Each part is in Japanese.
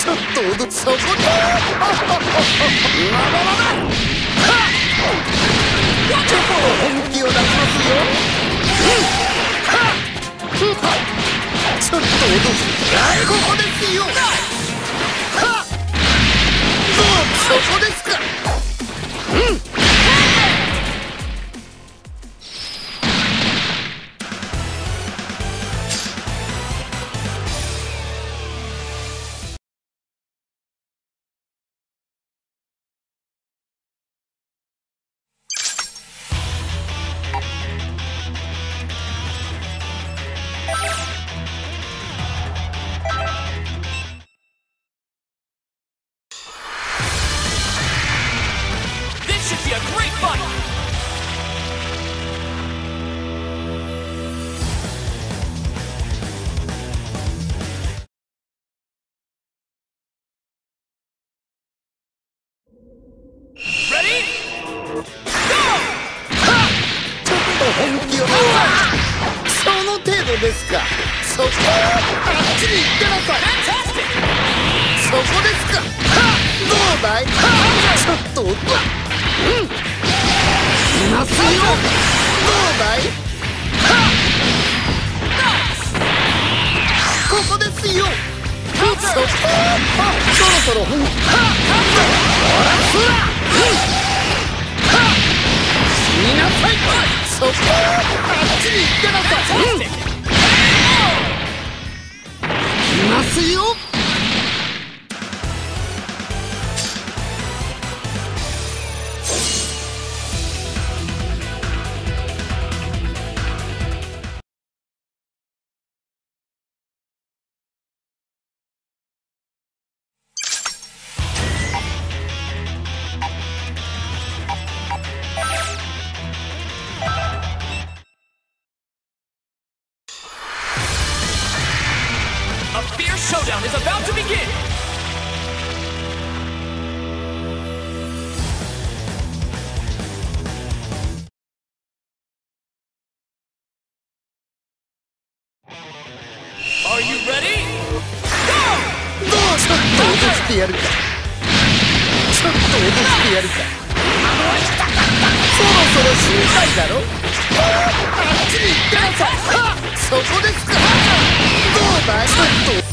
ちょっと踊っそこでまだまだちょっと本気を出しますよ。ちょっと踊る。ここですよ。そこですか。ですか。そこあっちに行ってなさい。そこですか。どうだい。ちょっといますよ。どうだい。ここですよ。そろそろほらほら死になさい。そこあっちに行ってなさい。いますよ。 Showdown is about to begin! Are you ready? Go! ちょっと落としてやるか。ちょっと落としてやるか。そろそろ死にたいだろ。あっちに行ってなさい。そこですか。どうだい。ちょっと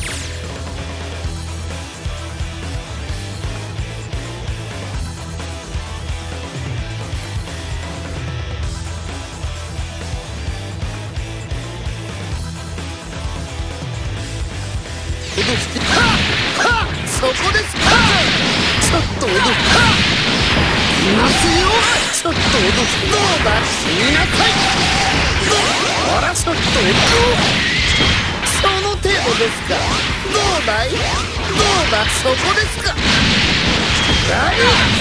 そこですか。ちょっと踊る。いますよ。ちょっと踊る。どうだ。死になさい。ほらちょっと踊る。その程度ですか。どうだい。どうだ。そこですか。だい。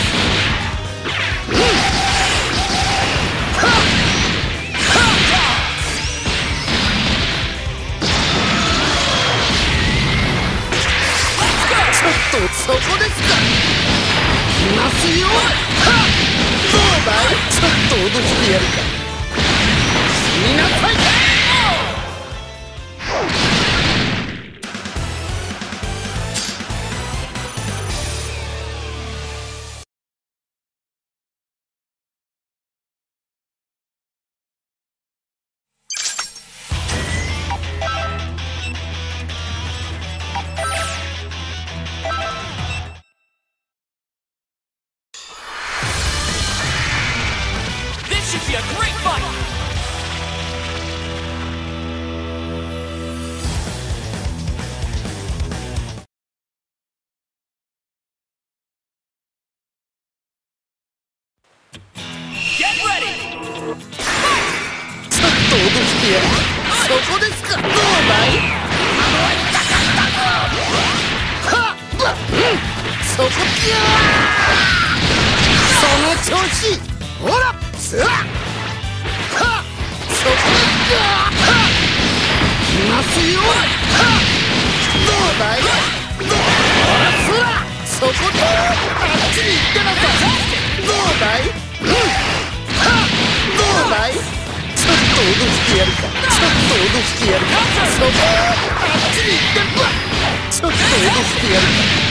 そこですか。いますよ。どうだい。ちょっと踊ってやるか。死になさい。 Should be a great fight! Get ready! ちょっと踊ってやる。そこですか。どうだい。そこその調子。ほらそこいますよ。どうだい。ほらそこであっちに行ってなさい。どうだい。どうだい。ちょっと脅してやるか。ちょっと脅してやるか。そこあっちに行ってるわ。ちょっと脅してやるか。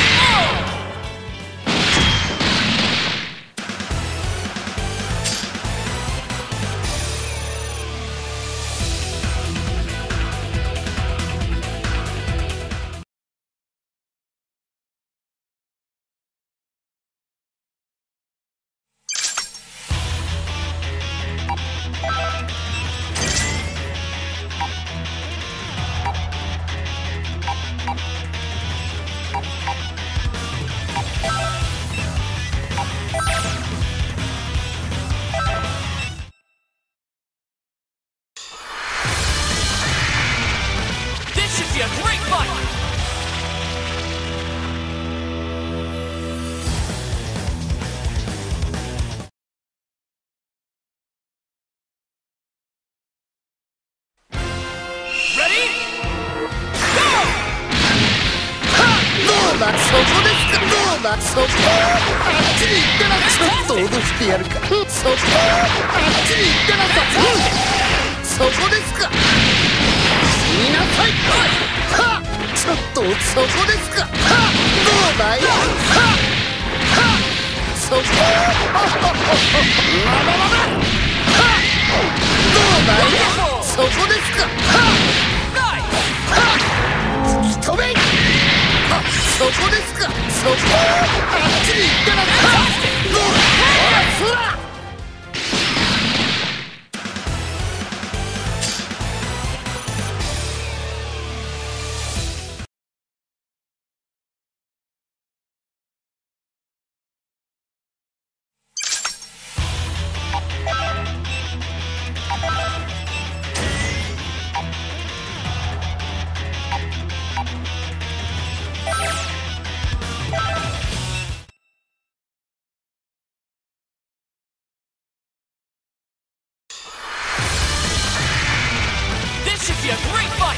Be a great fight! Ready? Go! どうだそこですか。どうだそこあっちに行ってなさい。ちょっと脅してやるか。そこあっちに行ってなさい。そこですか。死になさい。はっちょっとそこですか。はっどうだい。はっはっそこまだまだ。はっどうだい。そこですか。はっ突き止め。そこですか。そこあっちに行ってなさい。どうだほらそら。 This should be a great fight!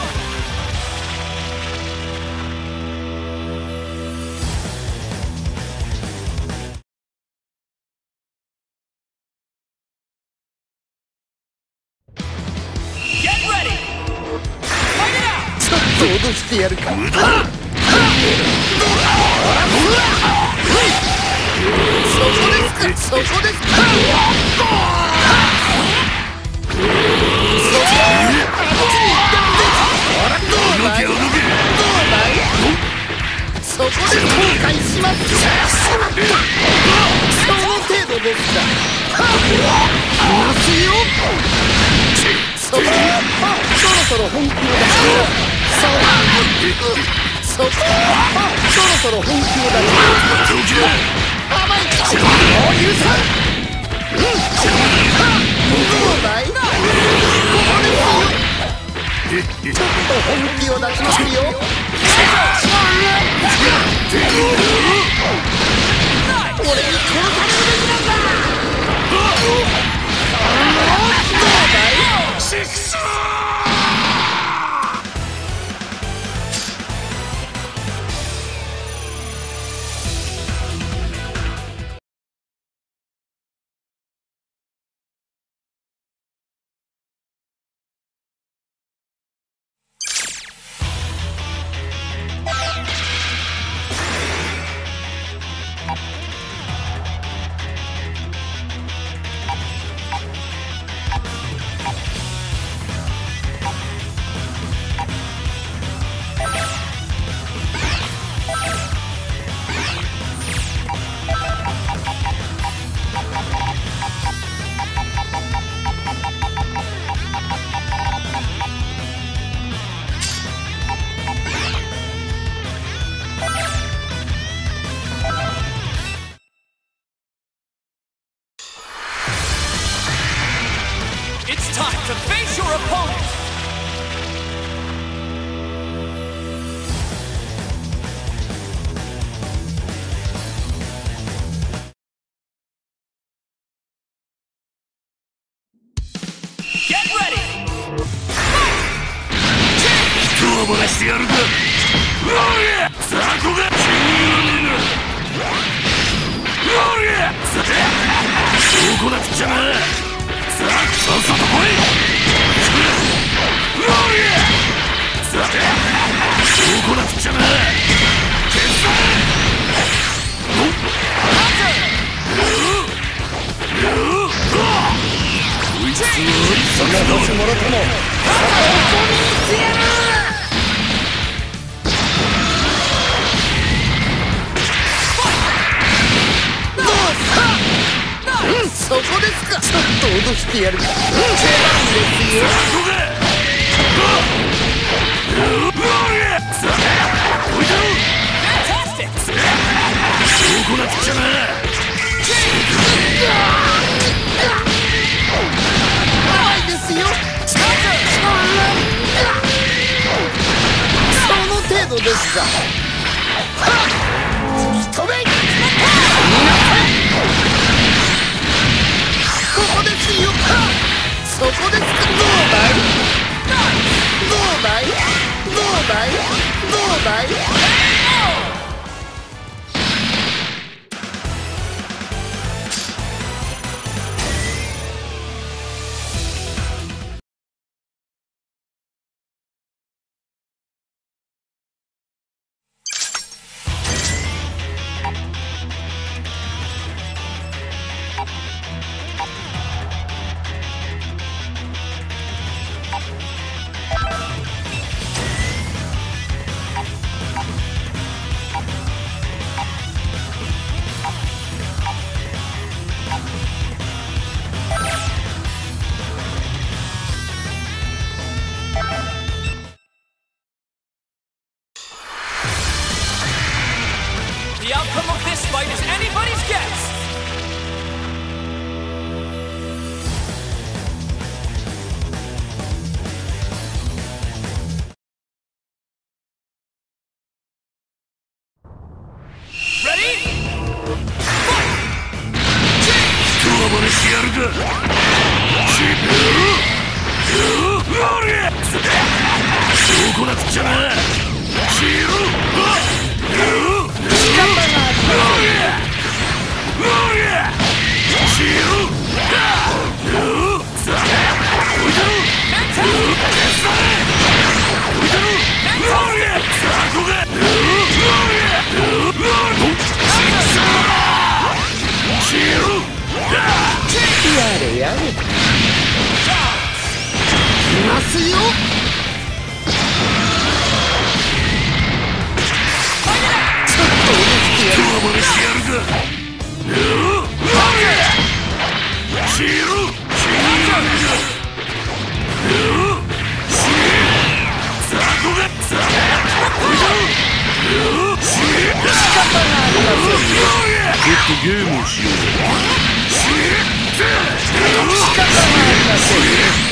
Get ready! Fight it out! ちょっと脅してやるか。そこですか。そこですか。そこで後悔します。その程度ですか。ますよ。そろそろ本気を出しよう。そろそろ本気を出しよう。甘いか。もう許さん。どうだい。ここですよ。ちょっと本気を出しますよ。俺に殺されるべきなんだ。どうだい。シックス It's time to face your opponent! Get ready! Fight! 人をばらしてやるか。おりゃ雑魚が気に入らねえな。おりゃどこだくっちゃな。さっさと来い。 か。ちょっと脅してやるか。出番ですよ。 こうなっちゃな。 甘いですよ。その程度ですか。突き止め。ここですよ。そこですか。どうだい。どうだい。どうだい。どうだい。 The outcome of this fight is anybody's guess! Ready? Fight! 人は真似してやるか。そうこなくちゃな。 やれやれ。いますよ。ちょっと脅してやる。 真似してやるか。ゲームをしようぜ。 仕方がありません。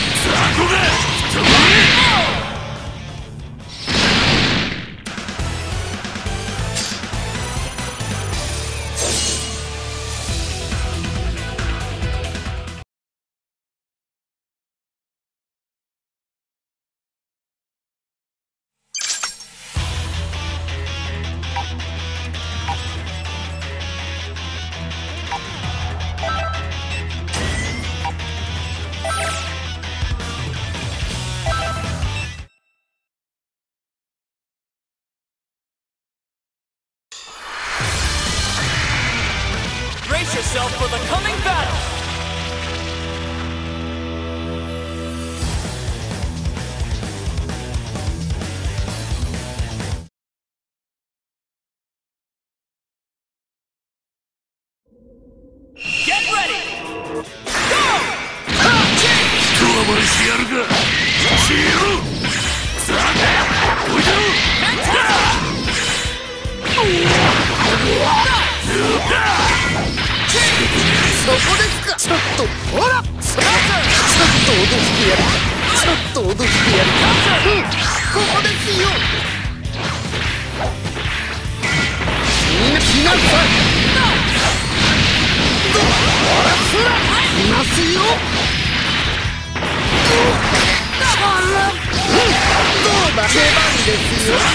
Brace yourself for the coming battle! Get ready! Go! 人は真似してやるか。さあ、おいでろ。 そこですか。ちょっとほら。ちょっと脅してやるか。ちょっと脅してやるか。ここですよ。来なさい。ほらそら。いますよ。どうだ。出番ですよ。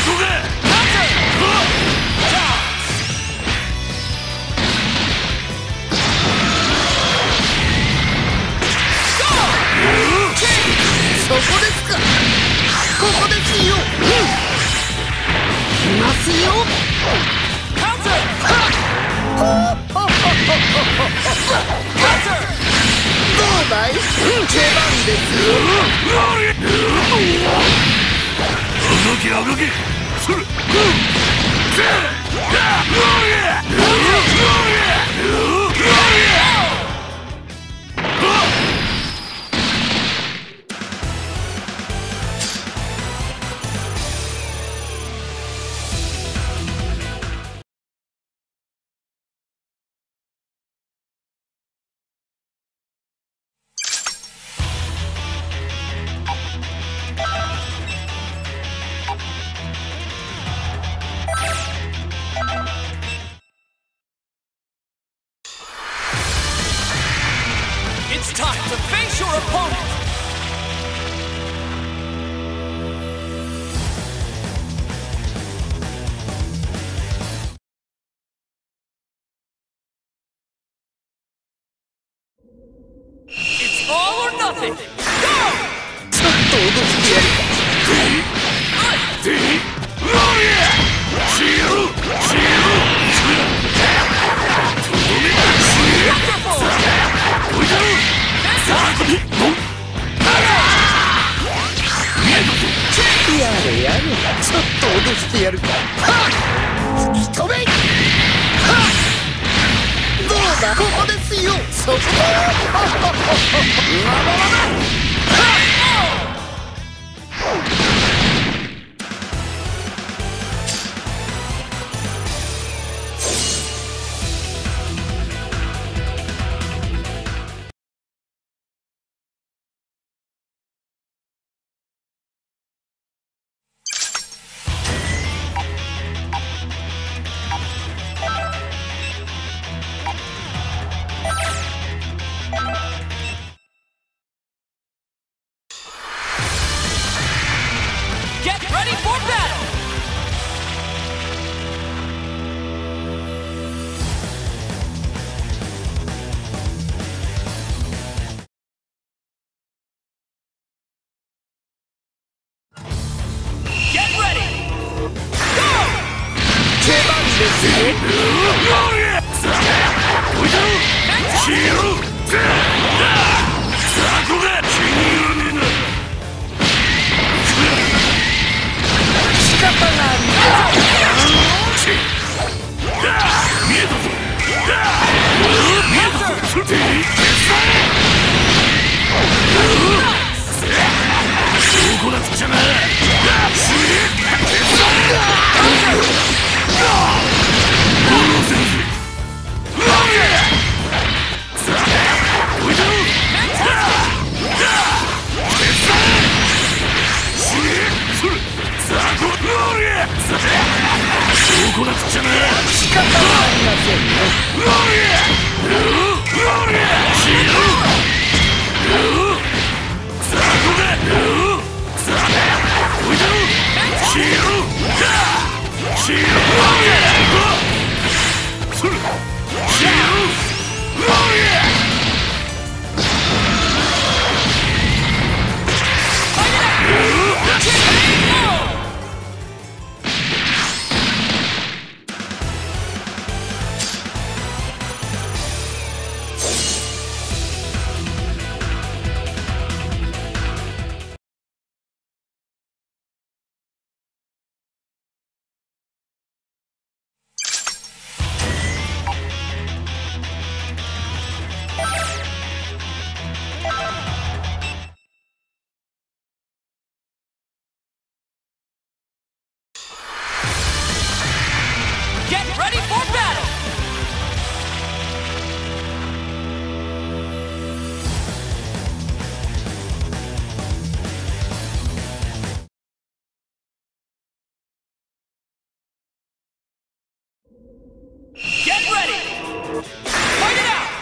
そこですか。ここですよ。いますよ。どうだい。出番ですよ。 動け動け。それ。 All or nothing. Go! ちょっと脅してやるか。やれやれ、ちょっと脅してやるか。突き止め。どうだ、ここですよ。そこ Get ready for battle! Get ready! Go! 出番ですよ。仕方がありません。 Get ready for battle! Get ready! Fight it out!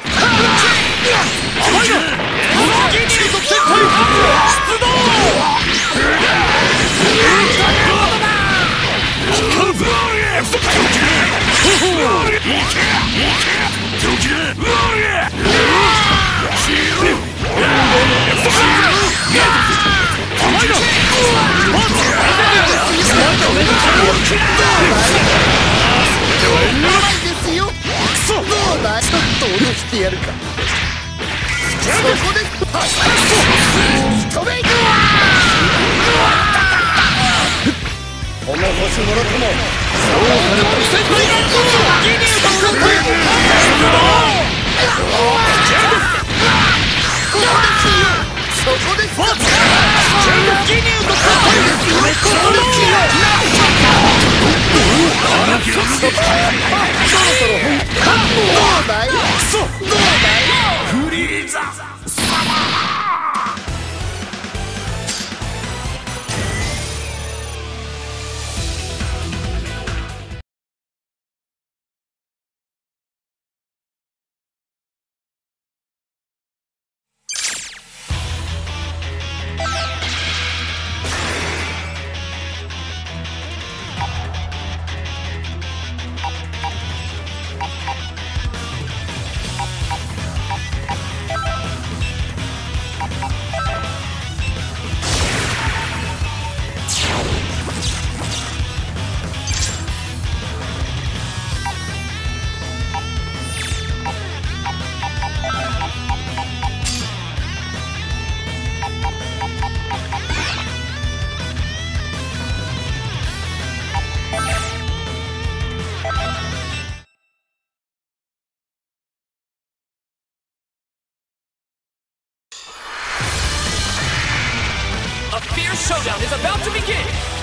どうだ、ちょっと脅してやるか。そこで飛べいくわ。この星もろともそうなると戦隊がそこですよ。ギニューと戦隊ですよ。そろそろどうだい。フリーザ様。 showdown is about to begin!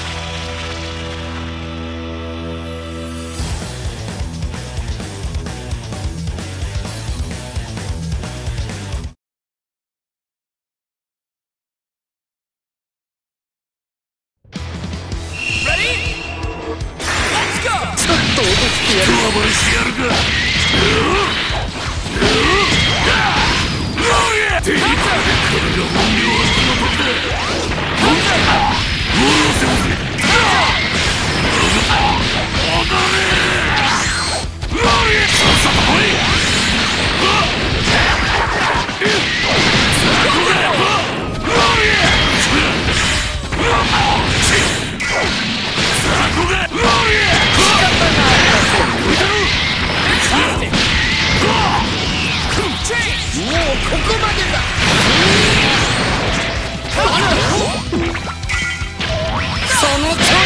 Ready? Let's go! ちょっと落としてやる。 暴れしてやるか。これが本領発の時だ。戻せません。踊れ。さっさと来い。さあこれ。さあこれ。 もうここまでだ。その調子。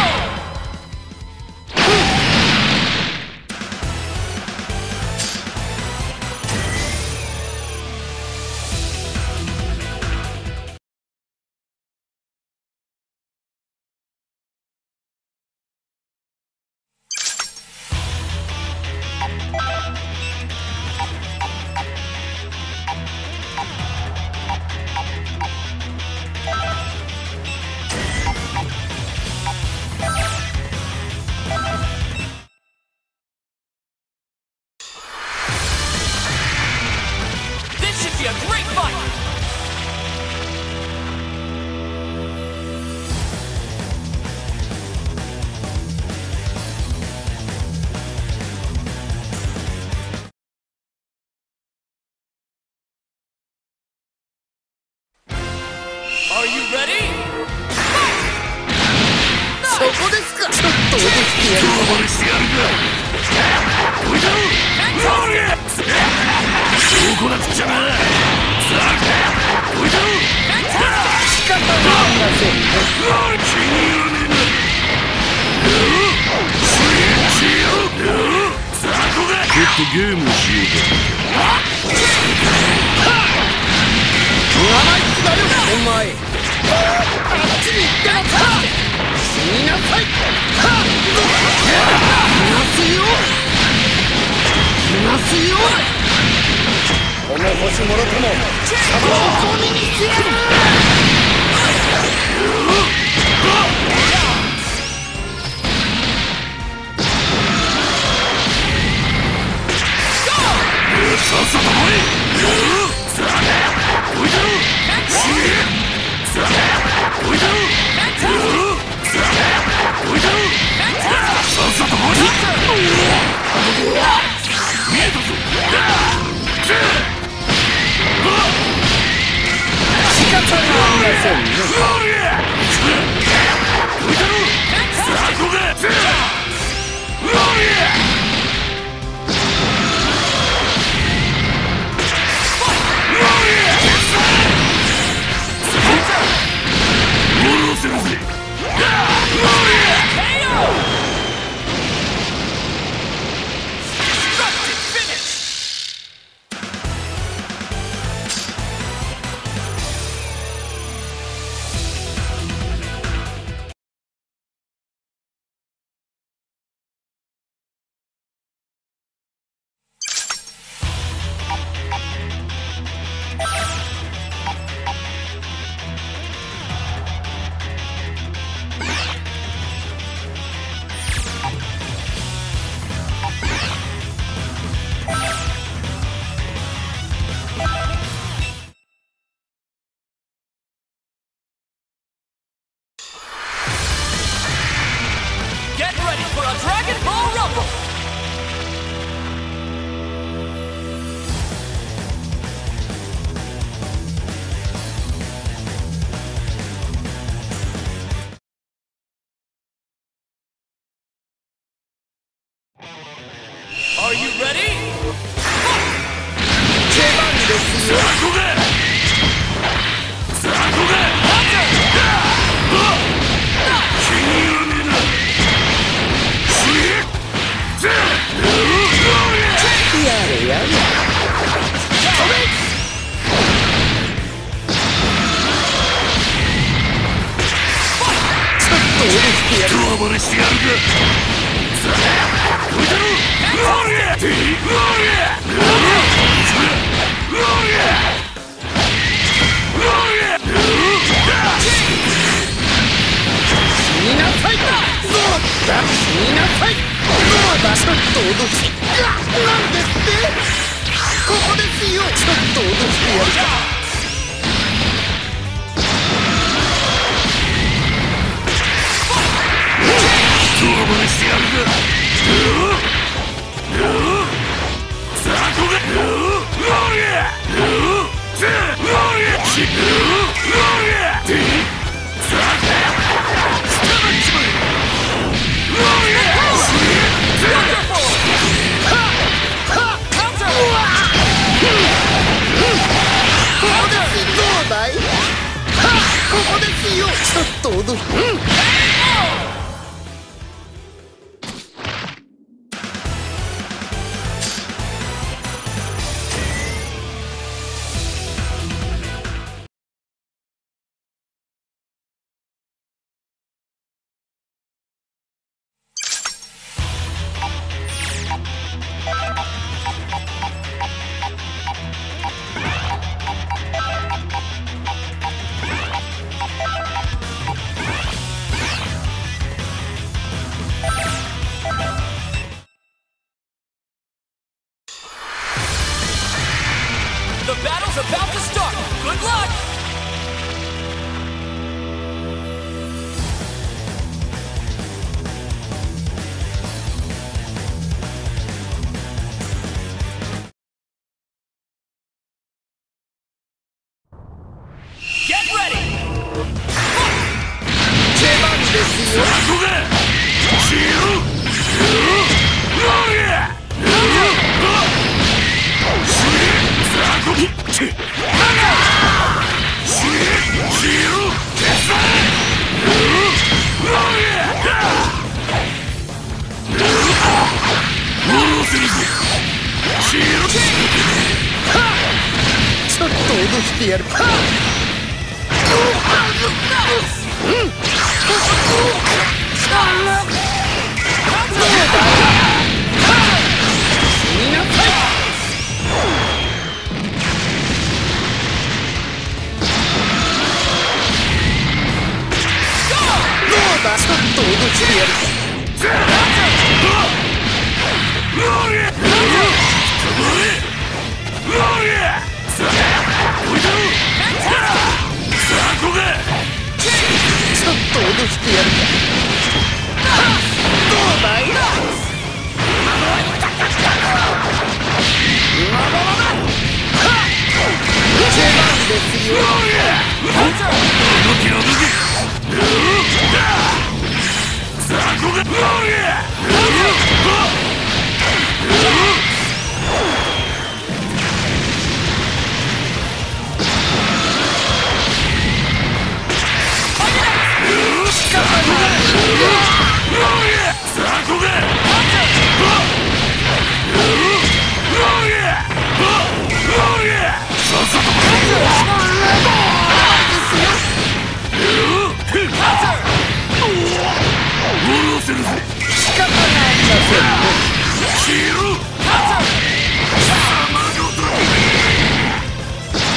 A great fight! Are you ready? そこですか。ちょっと落としてやる。 暴れしてやるか。こいだろ。そうこなくちゃな。さあこいだろ。 仕方がありませんね。 気に入らねえな。スイッチよ。さあこがちょっとゲームをしようか。 生意気だよお前。あっちに行ってなさい。死になさい。いますよ。いますよ。この星もろとも貴様をゴミにしてやる。 さっさと来い。さあこいだろ。さあこいだろ。さあこいだろ。さっさと来い。見えたぞ。 仕方がありませんね。 こいだろ。さあこが。戻せるぜ。 Get ready for a Dragon Ball Rumble! Are you ready? 出番ですよ。 さあこが。さあこが。気に入らねえな。 やれやれ。飛べ。 The battle's about to start. Good luck! Get ready! ちょっと脅してやる。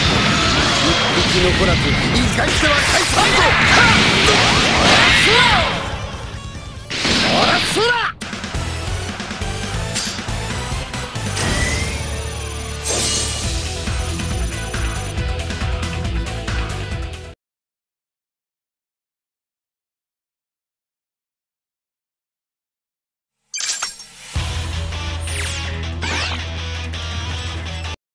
残らず意外性は解散ぞ。